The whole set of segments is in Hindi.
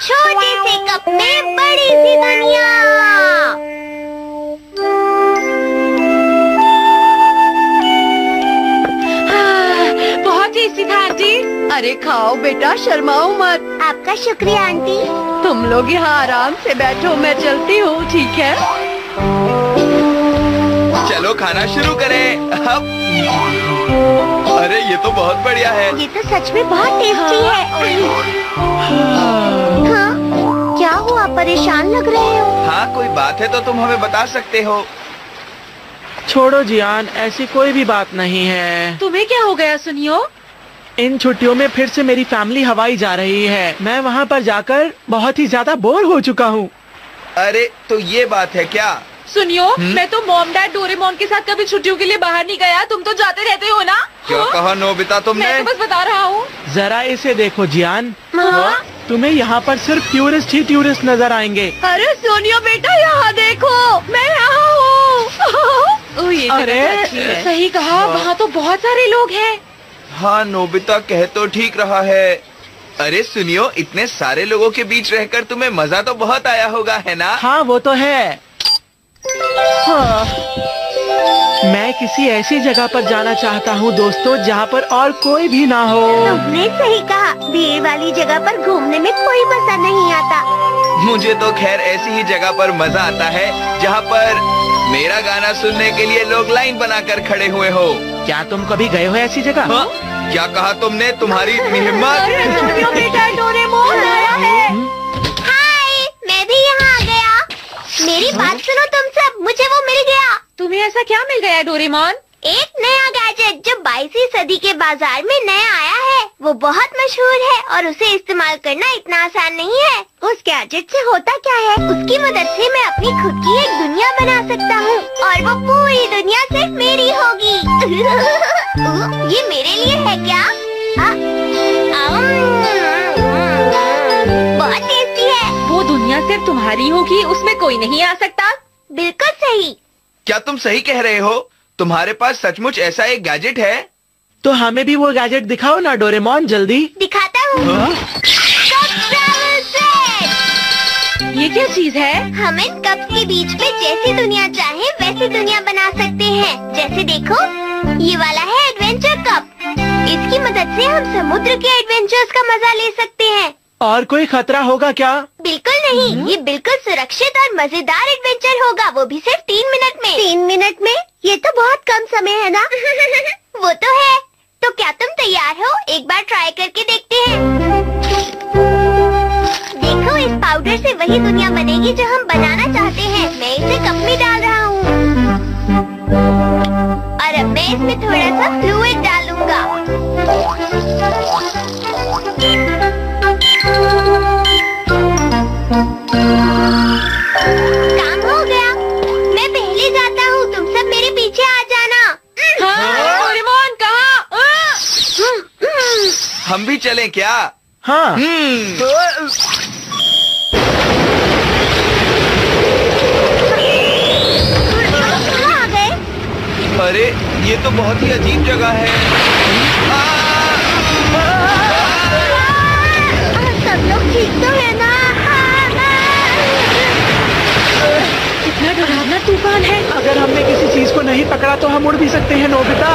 छोटे से कप में बड़ी सी दुनिया। बहुत टेस्टी था आंटी। अरे खाओ बेटा, शर्माओ मत। आपका शुक्रिया आंटी। तुम लोग यहाँ आराम से बैठो, मैं चलती हूँ, ठीक है? चलो खाना शुरू करें अब। अरे ये तो बहुत बढ़िया है। ये तो सच में बहुत टेस्टी है। हाँ, क्या हुआ, परेशान लग रहे हो? हाँ, कोई बात है तो तुम हमें बता सकते हो। छोड़ो जियान, ऐसी कोई भी बात नहीं है। तुम्हें क्या हो गया सुनियो? इन छुट्टियों में फिर से मेरी फैमिली हवाई जा रही है। मैं वहाँ पर जाकर बहुत ही ज्यादा बोर हो चुका हूँ। अरे तो ये बात है क्या? सुनियो, मैं तो मॉम डैड डोरेमोन के साथ कभी छुट्टियों के लिए बाहर नहीं गया। तुम तो जाते रहते हो ना? क्या कहा नोबिता तुमने? मैं तो बस बता रहा हूँ। जरा इसे देखो जियान। हाँ? तुम्हें यहाँ पर सिर्फ टूरिस्ट ही टूरिस्ट नजर आएंगे। अरे सोनियो बेटा, यहाँ देखो, मैं यहाँ हूँ। ये जगह तो अच्छी है। सही कहा, वहाँ तो बहुत सारे लोग हैं। हाँ, नोबिता कह तो ठीक रहा है। अरे सुनियो, इतने सारे लोगों के बीच रहकर तुम्हें मजा तो बहुत आया होगा, है ना? हाँ वो तो है। हाँ। मैं किसी ऐसी जगह पर जाना चाहता हूँ दोस्तों, जहाँ पर और कोई भी ना हो। तुमने सही कहा, भीड़ वाली जगह पर घूमने में कोई मजा नहीं आता। मुझे तो खैर ऐसी ही जगह पर मजा आता है जहाँ पर मेरा गाना सुनने के लिए लोग लाइन बनाकर खड़े हुए हो। क्या तुम कभी गए हो ऐसी जगह? हाँ? क्या कहा तुमने? तुम्हारी इतनी हिम्मत? सोनियो बेटा, डोरेमोन आया है। हाय, मैं भी यहाँ आ गया। मेरी बात सुनो तुम सब, मुझे वो मिल गया। तुम्हें ऐसा क्या मिल गया डोरेमोन? एक नया गैजेट जो 22वीं सदी के बाजार में नया आया है। वो बहुत मशहूर है और उसे इस्तेमाल करना इतना आसान नहीं है। उस गैजेट से होता क्या है, उसकी मदद से मैं अपनी खुद की एक दुनिया बना सकता हूँ और वो पूरी दुनिया सिर्फ मेरी होगी। ये मेरे लिए है क्या? बहुत टेस्टी है। वो दुनिया सिर्फ तुम्हारी होगी, उसमें कोई नहीं आ सकता। बिल्कुल सही। क्या तुम सही कह रहे हो? तुम्हारे पास सचमुच ऐसा एक गैजेट है? तो हमें भी वो गैजेट दिखाओ ना डोरेमोन, जल्दी। दिखाता हूँ। ये क्या चीज है? हम इन कप्स के बीच में जैसी दुनिया चाहे वैसी दुनिया बना सकते हैं। जैसे देखो, ये वाला है एडवेंचर कप। इसकी मदद से हम समुद्र के एडवेंचर्स का मजा ले सकते हैं। और कोई खतरा होगा क्या? बिल्कुल नहीं, ये बिल्कुल सुरक्षित और मजेदार एडवेंचर होगा, वो भी सिर्फ 3 मिनट में। 3 मिनट में? ये तो बहुत कम समय है ना? वो तो है। तो क्या तुम तैयार हो? एक बार ट्राई करके देखते हैं। देखो, इस पाउडर से वही दुनिया बनेगी जो हम बनाना चाहते हैं। मैं इसे कप में डाल रहा हूँ और अब मैं इसमें थोड़ा सा फ्लूइड डालूंगा। काम हो गया। मैं पहले जाता हूँ, तुम सब मेरे पीछे आ जाना। डोरेमोन कहाँ? हम भी चलें क्या? हाँ। आ गए। अरे ये तो बहुत ही अजीब जगह है। सब लोग ठीक तो है ना? कितना डरावना तूफान है। अगर हमने किसी चीज को नहीं पकड़ा तो हम उड़ भी सकते हैं नोबिता।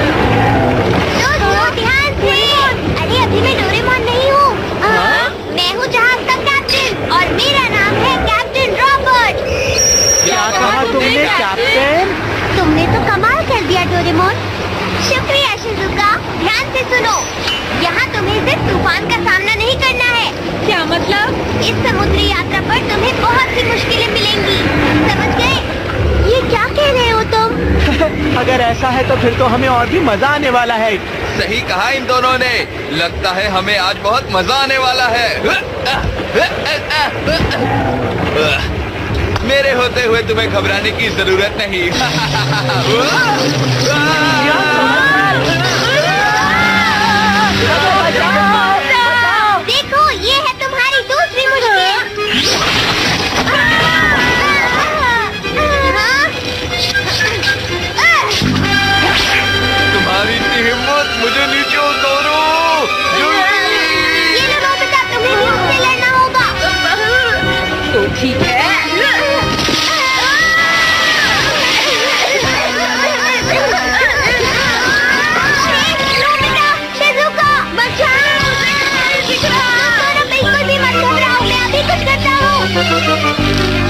ध्यान से। अरे अभी मैं डोरेमोन नहीं हूँ। मैं हूँ जहाज का कैप्टन और मेरा नाम है कैप्टन रॉबर्ट। क्या कहा तुमने कैप्टन? तुमने तो कमाल कर दिया डोरेमोन। शुक्रिया शिजुका। ध्यान से सुनो, यहाँ तुम्हें सिर्फ तूफान का सामना नहीं करना है। क्या मतलब? इस समुद्री यात्रा पर तुम्हें बहुत सी मुश्किलें मिलेंगी, समझ गए? ये क्या कह रहे हो तुम? अगर ऐसा है तो फिर तो हमें और भी मजा आने वाला है। सही कहा इन दोनों ने। लगता है हमें आज बहुत मजा आने वाला है। मेरे होते हुए तुम्हें घबराने की जरूरत नहीं। देखो, ये है तुम्हारी दूसरी मुश्किल। तुम्हारी इतनी हिम्मत, मुझे नीचे उतारो। ये लो नोबिता, तुम्हें भी उससे लड़ना होगा। ठीक है। बिल्कुल भी मत घबराओ, मैं अभी कुछ करता हूँ।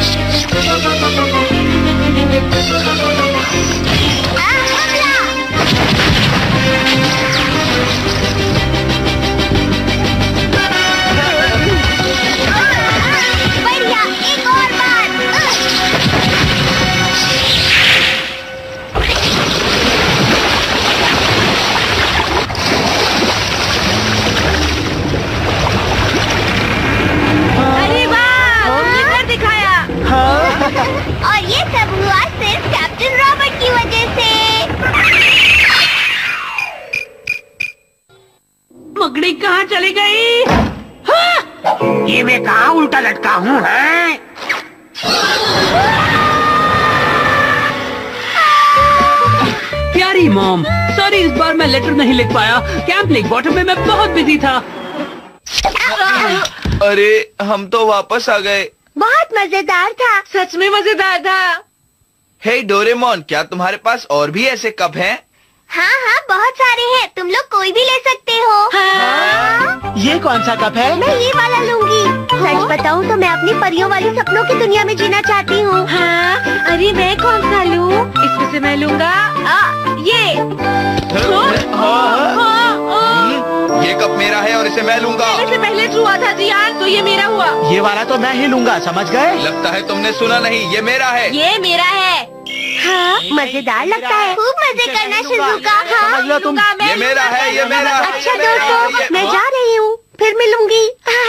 बढ़िया, एक और बार। अरे वाह, तुमने कर दिखाया। और ये सब हुआ सिर्फ कैप्टन रॉबर्ट की वजह से। मकड़ी कहाँ चली गई? ये मैं कहाँ उल्टा लटका हूँ है? प्यारी मॉम, सॉरी इस बार मैं लेटर नहीं लिख पाया। कैंप लेक बॉटम में मैं बहुत बिजी था। अरे हम तो वापस आ गए। बहुत मजेदार था। सच में मजेदार था। हे डोरेमोन, क्या तुम्हारे पास और भी ऐसे कप हैं? हाँ हाँ, बहुत सारे हैं, तुम लोग कोई भी ले सकते हो। हाँ? ये कौन सा कप है? मैं ये वाला लूंगी। सच बताऊँ तो मैं अपनी परियों वाली सपनों की दुनिया में जीना चाहती हूँ। हाँ, अरे मैं कौन सा लूँ? इसमें से मैं लूंगा ये। ये कप मेरा है और इसे मैं लूंगा। से पहले हुआ था जियान, तो ये मेरा हुआ। ये वाला तो मैं ही लूंगा, समझ गए? लगता है तुमने सुना नहीं, ये मेरा है। ये मेरा है। हाँ, मजेदार लगता है। खूब मजे करना शिजुका। हाँ, समझ लो तुम। ये मेरा है, ये मेरा है। अच्छा ये मेरा है, दोस्तों, ये- मैं जा रही हूँ, फिर मिलूंगी।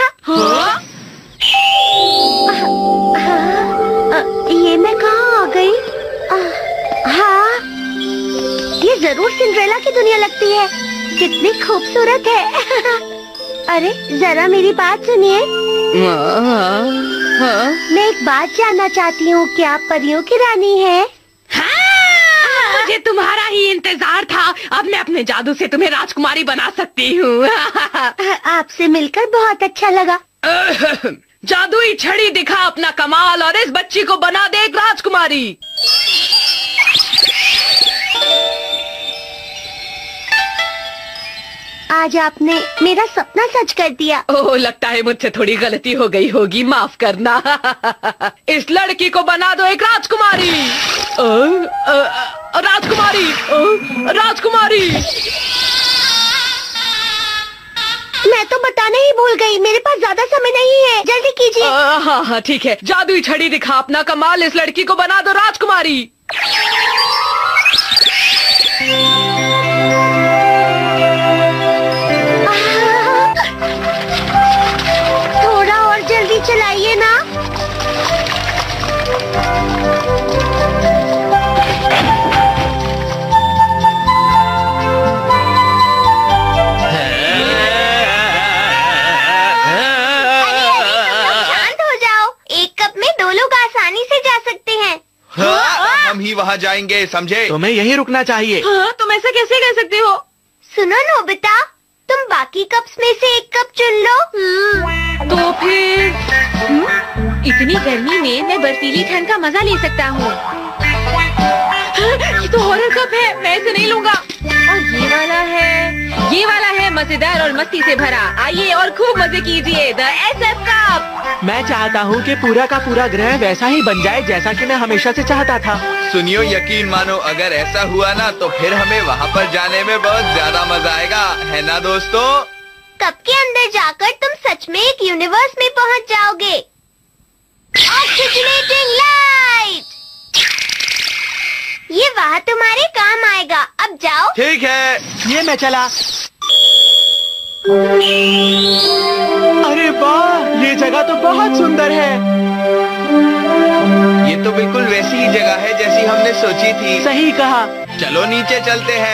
ये मैं कहाँ आ गई? हाँ, ये जरूर सिंड्रेला की दुनिया लगती है। कितनी खूबसूरत है। अरे जरा मेरी बात सुनिए। मैं एक बात जानना चाहती हूँ, क्या आप परियों की रानी है? मुझे तुम्हारा ही इंतजार था। अब मैं अपने जादू से तुम्हें राजकुमारी बना सकती हूँ। आपसे मिलकर बहुत अच्छा लगा। जादुई छड़ी दिखा अपना कमाल और इस बच्ची को बना दे एक राजकुमारी। आज आपने मेरा सपना सच कर दिया। ओह, लगता है मुझसे थोड़ी गलती हो गई होगी, माफ करना। इस लड़की को बना दो एक राजकुमारी। राजकुमारी, राजकुमारी। मैं तो बताना ही भूल गई, मेरे पास ज्यादा समय नहीं है, जल्दी कीजिए। हाँ हाँ ठीक है, जादुई छड़ी दिखा अपना कमाल, इस लड़की को बना दो राजकुमारी। थोड़ा और जल्दी चलाइए ना। शांत हो जाओ, एक कप में 2 लोग आसानी से जा सकते हैं। हाँ, हम ही वहाँ जाएंगे, समझे? तुम्हें यहीं रुकना चाहिए। हाँ, तुम ऐसा कैसे कह सकते हो? सुनो नोबिता, तुम बाकी कप्स में से एक कप चुन लो। तो फिर इतनी गर्मी में मैं बर्फीली ठंड का मजा ले सकता हूँ। ये तो हॉरर कप है, मैं इसे नहीं लूंगा। और ये वाला है मजेदार और मस्ती से भरा। आइए और खूब मजे कीजिए। The SF cup. मैं चाहता हूँ कि पूरा का पूरा ग्रह वैसा ही बन जाए जैसा कि मैं हमेशा से चाहता था। सुनियो, यकीन मानो, अगर ऐसा हुआ ना तो फिर हमें वहाँ पर जाने में बहुत ज्यादा मजा आएगा, है ना दोस्तों? कप के अंदर जाकर तुम सच में एक यूनिवर्स में पहुंच जाओगे। ऑक्सीजनेटिंग लाइट, ये वहाँ तुम्हारे काम आएगा। अब जाओ। ठीक है। ये मैं चला। अरे वाह, ये जगह तो बहुत सुंदर है। ये तो बिल्कुल वैसी ही जगह है जैसी हमने सोची थी। सही कहा। चलो नीचे चलते हैं।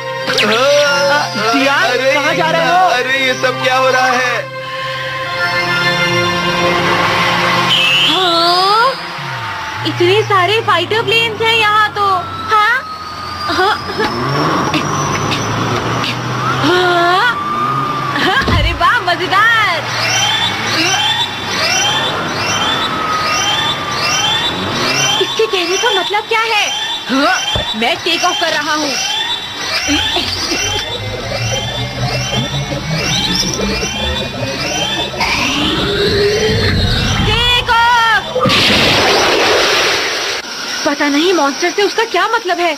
जियान, अरे कहाँ जा रहे हो? अरे ये सब क्या हो रहा है? हाँ, इतने सारे फाइटर प्लेन्स हैं यहाँ तो। हाँ, हाँ, हाँ, हाँ, अरे वाह, मजेदार। मैं टेक ऑफ कर रहा हूँ। Take off. पता नहीं मॉन्स्टर से उसका क्या मतलब है।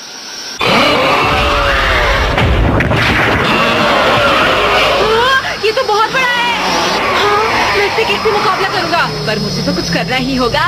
ये तो बहुत बड़ा है। मैं इससे कैसे मुकाबला करूंगा, पर मुझे तो कुछ करना ही होगा।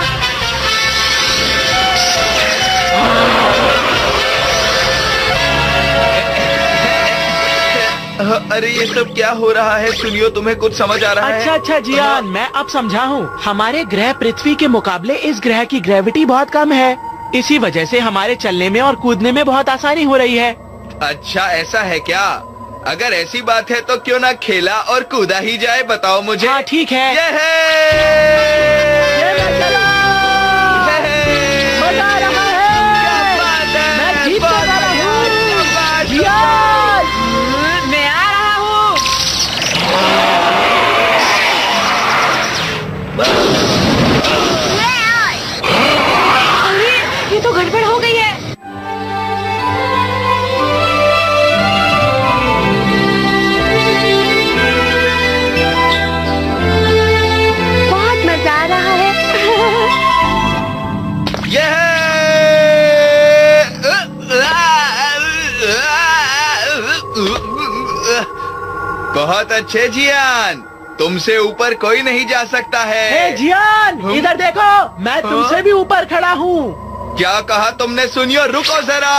अरे ये सब क्या हो रहा है? सुनियो, तुम्हें कुछ समझ आ रहा है? अच्छा जियान, मैं अब समझा हूँ। हमारे ग्रह पृथ्वी के मुकाबले इस ग्रह की ग्रेविटी बहुत कम है। इसी वजह से हमारे चलने में और कूदने में बहुत आसानी हो रही है। अच्छा, ऐसा है क्या? अगर ऐसी बात है तो क्यों ना खेला और कूदा ही जाए, बताओ मुझे। हाँ ठीक है। मजा आ रहा है। मैं जीत वाला हूँ। जियान, मैं आ रहा हूँ। अरे ये तो गड़बड़ हो गई है। बहुत मजा आ रहा है। बहुत अच्छे जियान, तुमसे ऊपर कोई नहीं जा सकता है। हे जियान, इधर देखो, मैं तुमसे भी ऊपर खड़ा हूँ। क्या कहा तुमने? सुनियो, रुको जरा।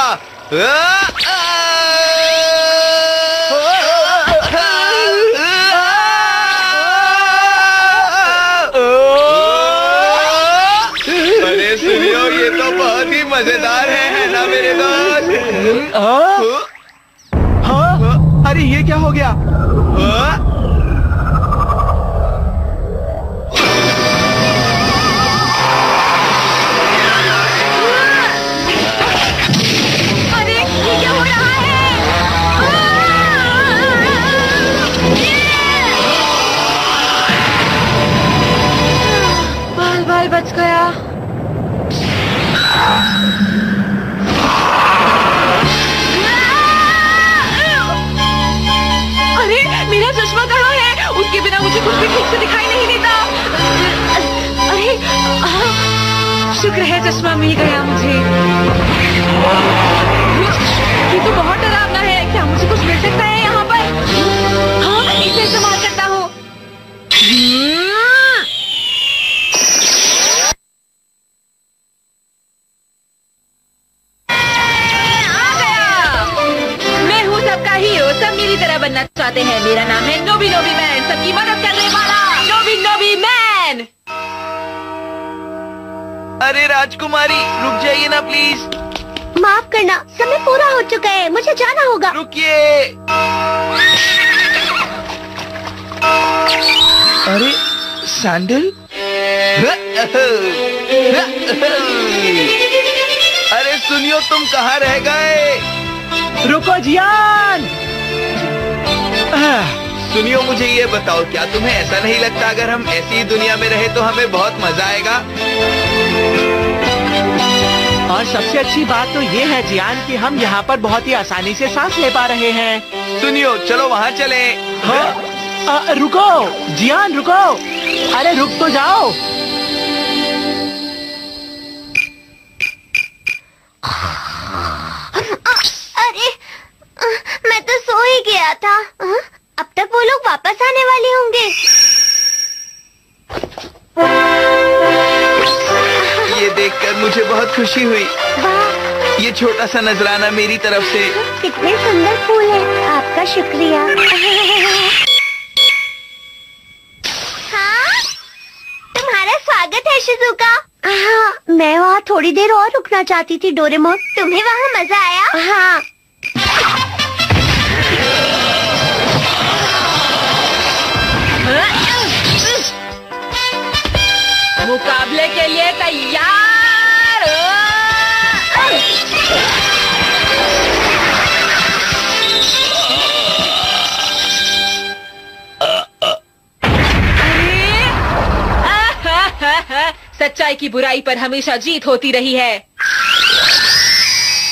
अरे सुनियो, ये तो बहुत ही मजेदार है ना मेरे दोस्त? अरे ये क्या हो गया? अरे ये क्या हो रहा है? बाल बच गया। अरे मेरा चश्मा कहाँ है? उसके बिना मुझे कुछ भी ठीक से दिखाई नहीं देता। अरे शुक्र है चश्मा मिल गया मुझे। ये तो बहुत डरावना है। क्या मुझे कुछ मिल सकता है यहाँ पर? हाँ, इसे इस्तेमाल करता हूँ। सब मेरी तरह बनना चाहते हैं। मेरा नाम है नोबी मैन, सबकी मदद करने वाला नोबी मैन। अरे राजकुमारी, रुक जाइए ना प्लीज। माफ करना, समय पूरा हो चुका है, मुझे जाना होगा। रुकिए। अरे सैंडल? अरे सुनियो, तुम कहाँ रह गए? रुको जियान। सुनियो, मुझे ये बताओ, क्या तुम्हें ऐसा नहीं लगता अगर हम ऐसी ही दुनिया में रहे तो हमें बहुत मजा आएगा? और सबसे अच्छी बात तो ये है जियान कि हम यहाँ पर बहुत ही आसानी से सांस ले पा रहे हैं। सुनियो, चलो वहाँ चले। रुको जियान, रुको। अरे रुक तो जाओ। अरे मैं तो सो ही गया था। अब तक वो लोग वापस आने वाले होंगे। ये देखकर मुझे बहुत खुशी हुई। वाह, ये छोटा सा नजराना मेरी तरफ से। कितने सुंदर फूल हैं। आपका शुक्रिया। हाँ, तुम्हारा स्वागत है शिजुका। हाँ, मैं वहाँ थोड़ी देर और रुकना चाहती थी डोरेमोन। तुम्हें वहाँ मजा आया? हाँ। मुकाबले के लिए तैयार। सच्चाई की बुराई पर हमेशा जीत होती रही है।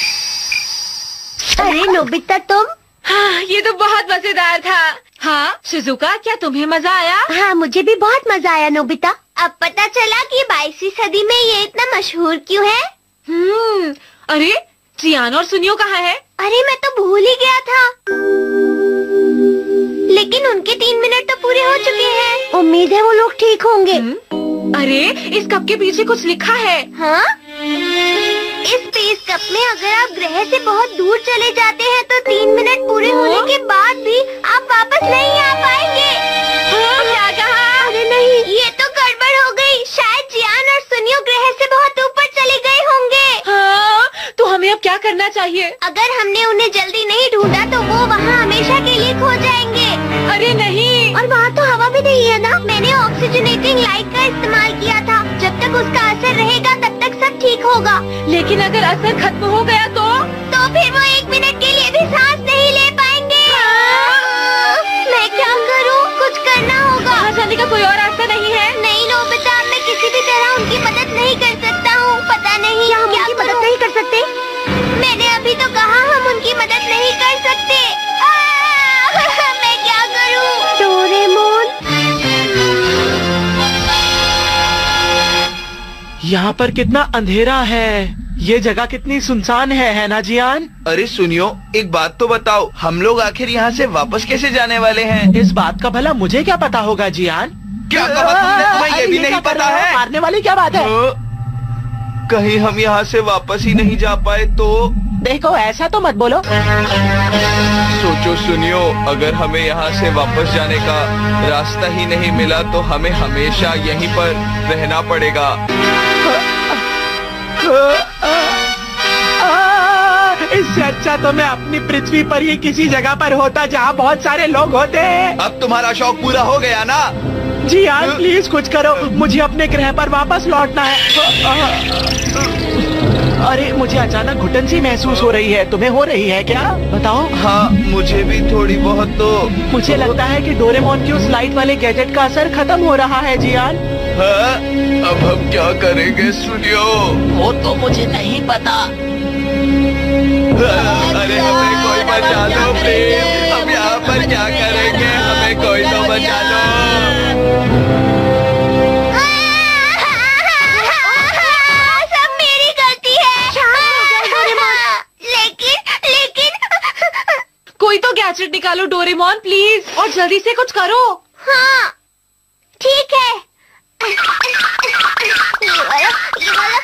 अरे नोबिता तुम? हाँ, ये तो बहुत मजेदार था। हाँ शिजुका, क्या तुम्हें मजा आया? हाँ मुझे भी बहुत मजा आया नोबिता। अब पता चला कि 22वीं सदी में ये इतना मशहूर क्यों है। अरे जियान और सुनियो कहाँ है? अरे मैं तो भूल ही गया था। लेकिन उनके 3 मिनट तो पूरे हो चुके हैं। उम्मीद है वो लोग ठीक होंगे। अरे इस कप के पीछे कुछ लिखा है। हाँ? इस स्पेस कप में अगर आप ग्रह से बहुत दूर चले जाते हैं तो 3 मिनट पूरे होने के बाद भी आप वापस नहीं आ पाएंगे। क्या कहा? अरे नहीं, ये तो गड़बड़ हो गई। शायद जियान और सुनियो ग्रह से बहुत ऊपर चले गए होंगे। हाँ, तो हमें अब क्या करना चाहिए? अगर हमने उन्हें जल्दी नहीं ढूंढा तो वो वहाँ हमेशा के लिए खो जाएंगे। अरे नहीं। और वहाँ तो हवा भी नहीं है ना। मैंने ऑक्सीजनेटिंग लाइट का इस्तेमाल किया था। जब तक उसका असर रहेगा तब तक सब ठीक होगा। लेकिन अगर असर खत्म हो गया तो फिर वो 1 मिनट के लिए भी सांस नहीं ले पाएंगे। मैं क्या करूँ? कुछ करना होगा। वहाँ जाने का कोई और रास्ता नहीं है? नहीं नोबिता, मैं किसी भी तरह उनकी मदद नहीं कर सकता हूँ। पता नहीं क्या हम उनकी मदद नहीं कर सकते। मैंने अभी तो कहा हम उनकी मदद नहीं कर सकते। मैं क्या करूँ? डोरेमोन। यहाँ पर कितना अंधेरा है। ये जगह कितनी सुनसान है ना जियान? अरे सुनियो, एक बात तो बताओ, हम लोग आखिर यहाँ से वापस कैसे जाने वाले हैं? इस बात का भला मुझे क्या पता होगा जियान? क्या कहा तुमने? तुम्हें ये भी नहीं पता है? मारने वाली क्या बात है? कहीं हम यहाँ से वापस ही नहीं जा पाए तो? देखो ऐसा तो मत बोलो। सोचो सुनियो, अगर हमें यहाँ से वापस जाने का रास्ता ही नहीं मिला तो हमें हमेशा यहीं पर रहना पड़ेगा। इससे अच्छा तो मैं अपनी पृथ्वी पर ही किसी जगह पर होता जहाँ बहुत सारे लोग होते हैं। अब तुम्हारा शौक पूरा हो गया ना? जियान प्लीज कुछ करो, मुझे अपने ग्रह पर वापस लौटना है। अरे मुझे अचानक घुटन सी महसूस हो रही है। तुम्हें हो रही है क्या? बताओ। हाँ मुझे भी थोड़ी बहुत तो। मुझे लगता है कि डोरेमोन की उस लाइट वाले गैजेट का असर खत्म हो रहा है जियान। हाँ? अब हम क्या करेंगे सुनियो? वो तो मुझे नहीं पता। अरे हमें कोई बचा लो प्लीज। हम यहाँ पर क्या करेंगे? हमें कोई तो बचा लो। सब मेरी गलती है। लेकिन कोई तो गैजेट निकालो डोरेमोन प्लीज, और जल्दी से कुछ करो। हाँ ठीक है। ये वाला।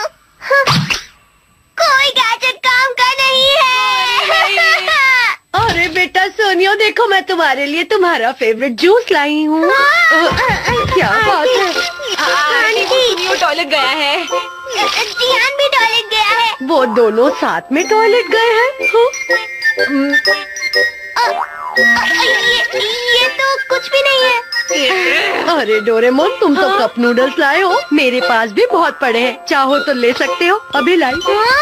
कोई गैजेट काम का नहीं है। अरे बेटा सोनियो, देखो मैं तुम्हारे लिए तुम्हारा फेवरेट जूस लाई हूँ। क्या बात है? सुनियो टॉयलेट गया है। जियान भी टॉयलेट गया है। वो दोनों साथ में टॉयलेट गए हैं। ये तो कुछ भी नहीं है। अरे डोरेमोन, तुम तो कप नूडल्स लाए हो। मेरे पास भी बहुत पड़े हैं, चाहो तो ले सकते हो। अभी लाई।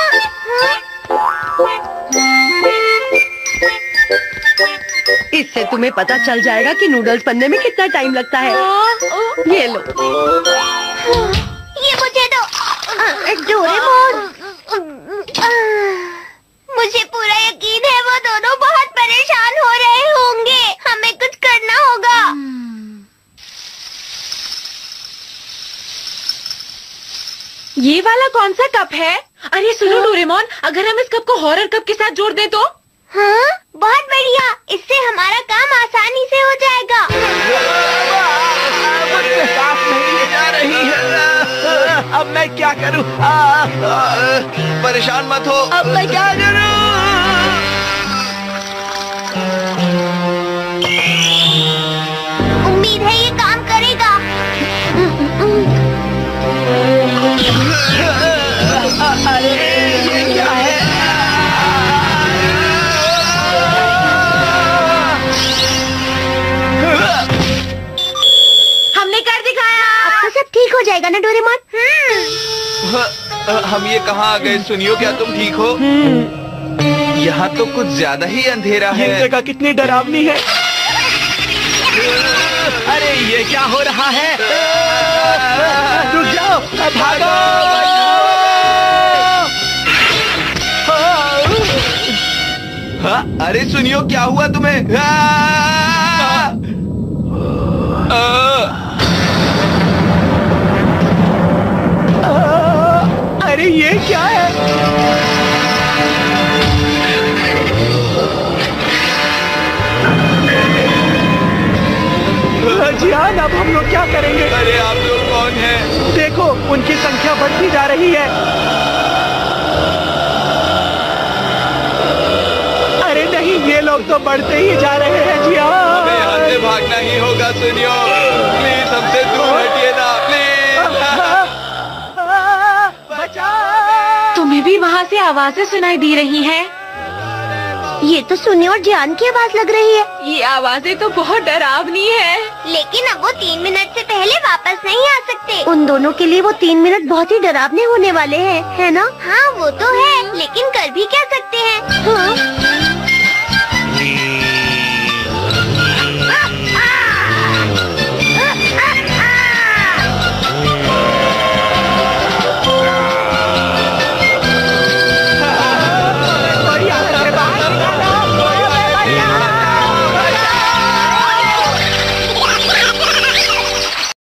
इससे तुम्हें पता चल जाएगा कि नूडल्स बनने में कितना टाइम लगता है। ये लो। ये मुझे दो। डोरेमोन, मुझे पूरा यकीन है वो दोनों बहुत परेशान हो रहे होंगे। हमें कुछ करना होगा। ये वाला कौन सा कप है? अरे सुनो डोरेमोन, अगर हम इस कप को हॉरर कप के साथ जोड़ दें तो? हाँ बहुत बढ़िया, इससे हमारा काम आसानी से हो जाएगा। सांस नहीं ले जा रही है। अब मैं क्या करूं? परेशान मत हो। अब मैं क्या करूं? उम्मीद है ये काम करेगा। अरे ये क्या है? हमने कर दिखाया। अब तो सब ठीक हो जाएगा ना डोरेमोन? हम ये कहाँ आ गए? सुनियो, क्या तुम ठीक हो? यहाँ तो कुछ ज्यादा ही अंधेरा है। ये जगह कितनी डरावनी है। अरे ये क्या हो रहा है? रुक जाओ, भागो। अरे सुनियो, क्या हुआ तुम्हें? अरे ये क्या है? जियान, अब हम लोग क्या करेंगे? अरे आप लोग कौन हैं? देखो, उनकी संख्या बढ़ती जा रही है। अरे नहीं, ये लोग तो बढ़ते ही जा रहे हैं जियान। हमें यहाँ से भागना ही होगा सुनियो। प्लीज हमसे दूर हटिए ना, प्लीज। बचाओ! तुम्हें भी वहाँ से आवाजें सुनाई दे रही हैं? ये तो सुनियो और जियान की आवाज लग रही है। ये आवाजें तो बहुत डरावनी है। लेकिन अब वो 3 मिनट से पहले वापस नहीं आ सकते। उन दोनों के लिए वो 3 मिनट बहुत ही डरावने होने वाले हैं, है ना? हाँ वो तो है, लेकिन कर